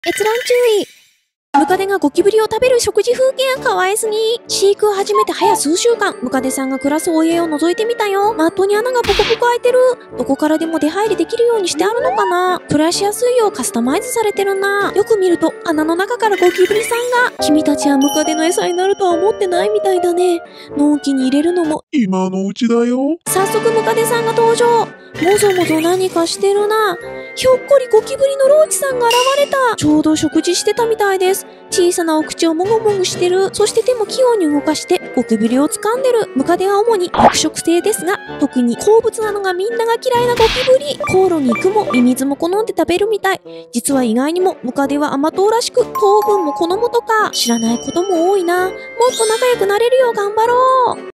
閲覧注意。ムカデがゴキブリを食べる食事風景が可愛すぎ。飼育を始めて早数週間、ムカデさんが暮らすお家を覗いてみたよ。マットに穴がポコポコ開いてる。どこからでも出入りできるようにしてあるのかな。暮らしやすいようカスタマイズされてるな。よく見ると穴の中からゴキブリさんが。君たちはムカデの餌になるとは思ってないみたいだね。のんきに入れるのも今のうちだよ。 早速ムカデさんが登場。もぞもぞ何かしてるな。ひょっこりゴキブリのローチさんが現れた。ちょうど食事してたみたいです。小さなお口をもぐもぐしてる。そして手も器用に動かしてゴキブリを掴んでる。ムカデは主に肉食性ですが、特に好物なのがみんなが嫌いなゴキブリ。コオロギ、クモ、ミミズも好んで食べるみたい。実は意外にもムカデは甘党らしく糖分も好むとか。知らないことも多いな。もっと仲良くなれるよう頑張ろう。